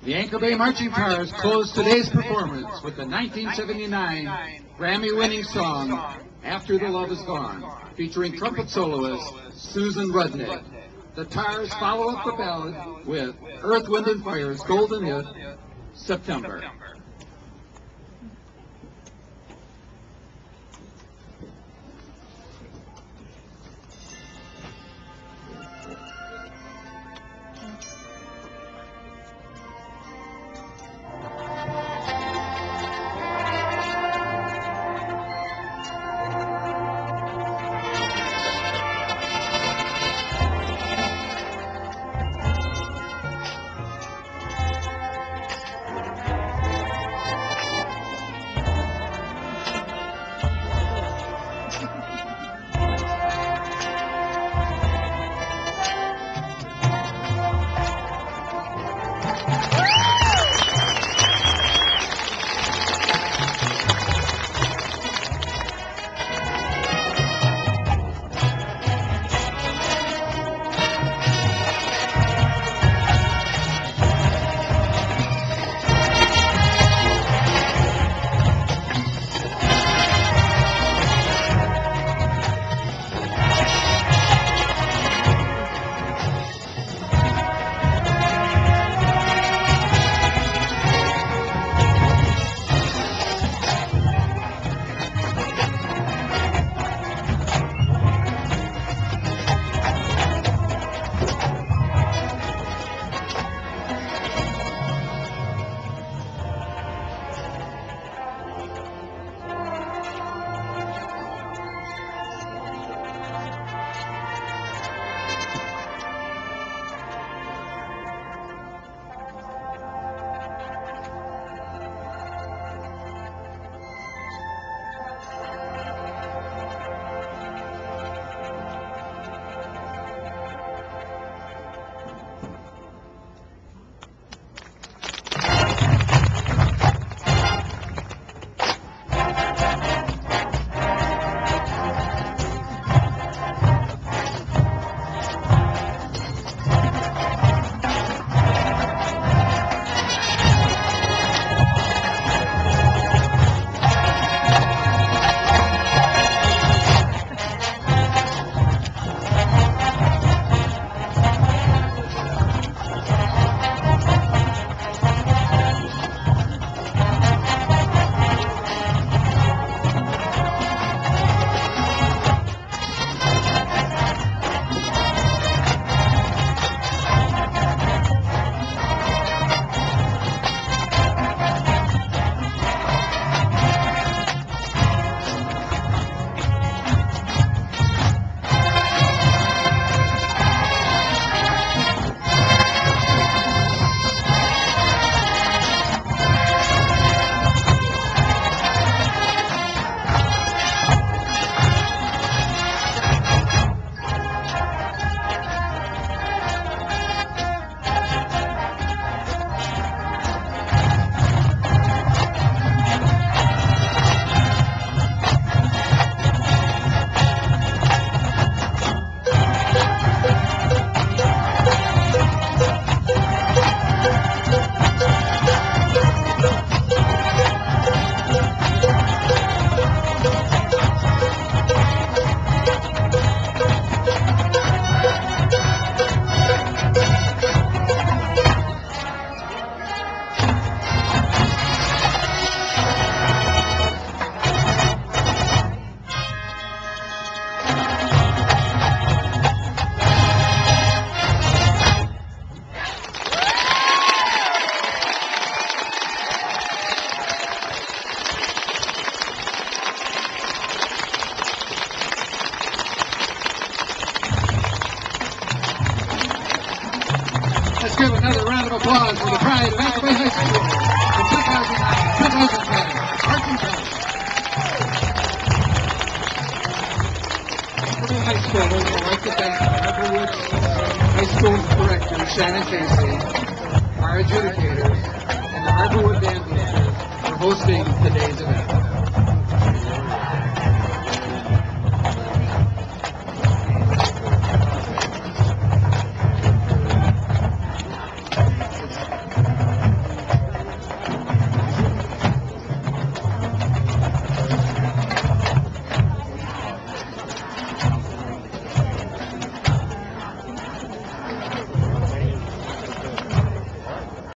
The Anchor Bay Marching Cars closed today's performance with the 1979 Grammy-winning song, After the Love Is Gone, featuring trumpet soloist Susan Rudnick. The Tars follow up the ballad with Earth, Wind & Fire's golden hit, September. Let's give another round of applause for the pride of Anchor Bay High School in 2009-2010 Marching Band. Anchor Bay High School would like to thank Harper High School Director Shannon Casey, our adjudicators, and the Harperwood Band teachers for hosting today's event.